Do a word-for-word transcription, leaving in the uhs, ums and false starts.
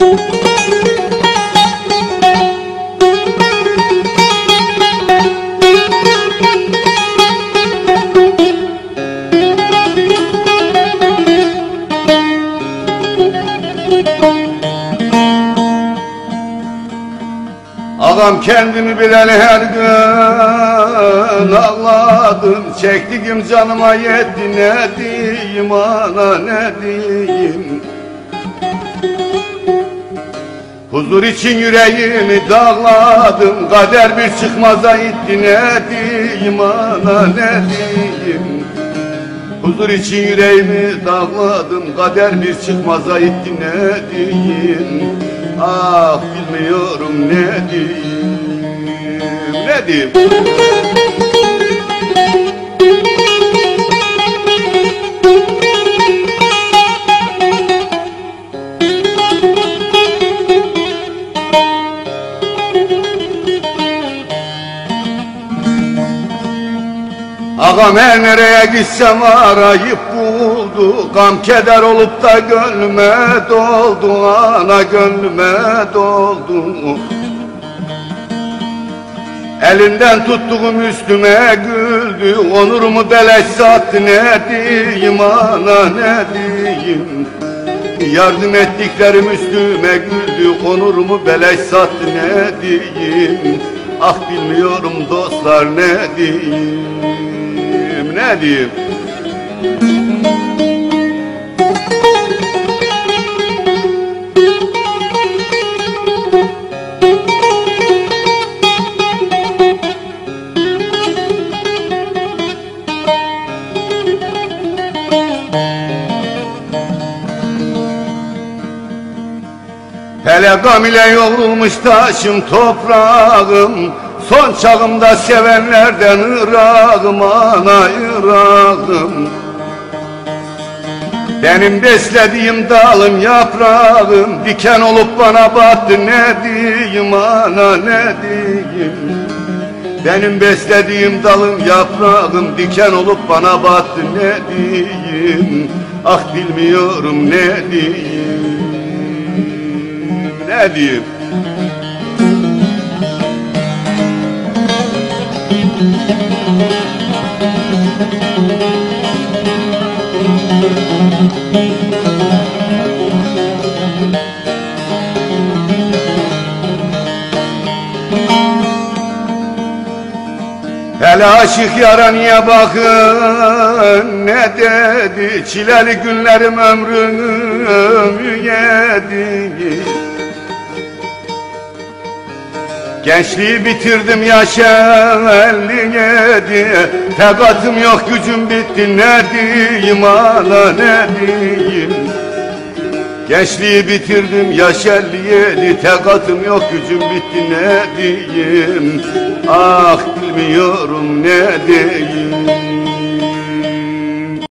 Ağam kendimi bileli her gün ağladım, çektiğim canıma yetti, ne diyeyim ana ne diyeyim. Huzur için yüreğimi dağladım, kader bir çıkmaza itti, ne diyeyim ana ne diyeyim. Huzur için yüreğimi dağladım, kader bir çıkmaza itti, ne diyeyim. Ah bilmiyorum ne diyeyim, ne diyeyim. Ağam her nereye gitsem arayıp buldu, gam keder olup da gönlüme doldu, ana gönlüme doldu. Elinden tuttuğum üstüme güldü, onurumu beleş sattı, ne diyeyim ana ne diyeyim. Yardım ettiklerim üstüme güldü, onurumu beleş sattı, ne diyeyim. Ah bilmiyorum dostlar ne diyeyim, ne diyeyim. Hele gam ile yoğrulmuş taşım toprağım, son çağımda sevenlerden ırağım ana ırağım. Benim beslediğim dalım yaprağım, diken olup bana battı, ne diyeyim ana ne diyeyim. Benim beslediğim dalım yaprağım, diken olup bana battı, ne diyeyim. Ah bilmiyorum ne diyeyim, ne diyeyim. Hele aşık yara niye bakın ne dedi, çileli günlerim ömrümü yedi. Gençliği bitirdim yaş elli yedi, takatım yok gücüm bitti, ne diyeyim ana ne diyeyim. Gençliği bitirdim yaş elli yedi, takatım yok gücüm bitti, ne diyeyim. Ah bilmiyorum ne diyeyim.